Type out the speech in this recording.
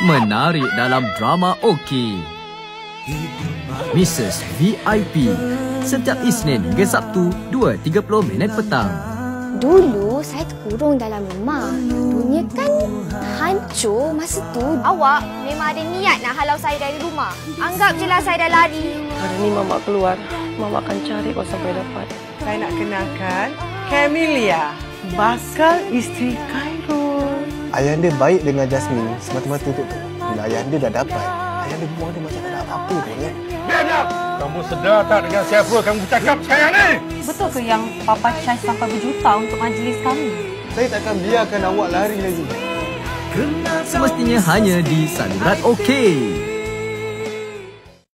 menarik dalam drama OK. Mrs. VIP, setiap Isnin hingga Sabtu 2.30 petang. Dulu saya terkurung dalam rumah. Dunia kan hancur masa tu. Awak memang ada niat nak halau saya dari rumah. Anggap je lah saya dah lari. Hari ni Mama keluar. Mama akan cari kau sampai dapat. Saya nak kenalkan Camelia, bakal isteri Khairul. Ayah dia baik dengan Jasmine semata-mata untuk tu. Bila ayah dia dah dapat, ayah dia buang dia macam tak ada apa-apa pun ya. Biar! Kamu sedar tak dengan siapa kamu bercakap sekarang ni? Betul ke yang Papa charge sampai berjuta untuk majlis kami? Saya takkan biarkan awak lari lagi. Semestinya hanya di saluran OK.